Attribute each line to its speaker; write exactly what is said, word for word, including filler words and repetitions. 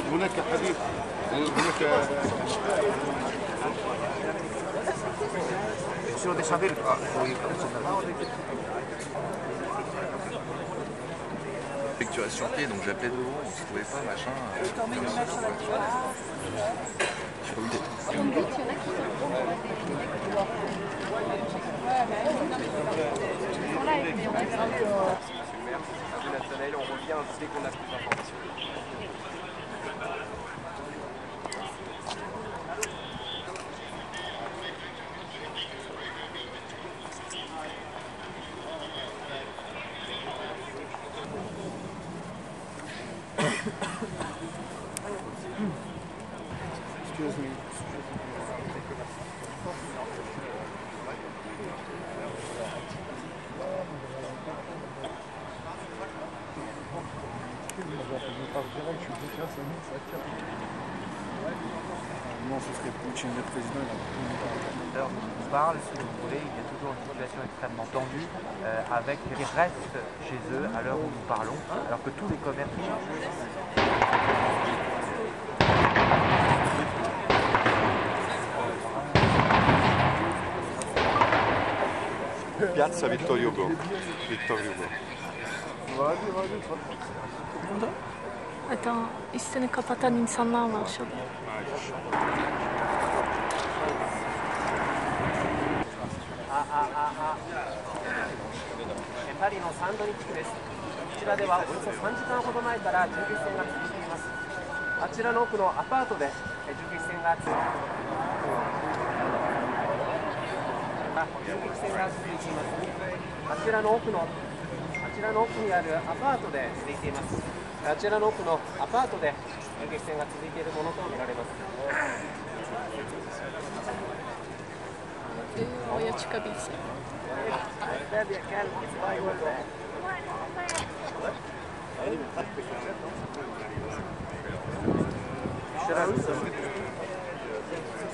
Speaker 1: هناك حديث هناك
Speaker 2: 後ろで喋るとかそういう形になる。
Speaker 3: Et que tu restes sur pied, donc j'appelais devant, on se trouvait pas, machin.
Speaker 2: On revient dès qu'on a plus d'informations.
Speaker 1: Excuse me. Non, ce serait Poutine le président.
Speaker 2: Alors, on parle, si vous voulez, il y a toujours une situation extrêmement tendue euh, avec qui restent chez eux à l'heure où nous parlons, alors que tous les commerces
Speaker 1: Piazza Vittorio Hugo. Vittorio Hugo.
Speaker 4: Hatta üstünü kapatan insanlar var şurada.
Speaker 2: ああああパリのサンドニックです。こちらではおよそさんじかんほど前から銃撃戦が続いています。あちらの奥のアパートで銃撃戦が続いています。銃撃戦が続いています。あちらの奥のあちらの奥にあるアパートで続いています。あちらの奥のアパートで銃撃戦が続いているものとみられます。
Speaker 4: Oraya çıkabilse.
Speaker 2: Şurası.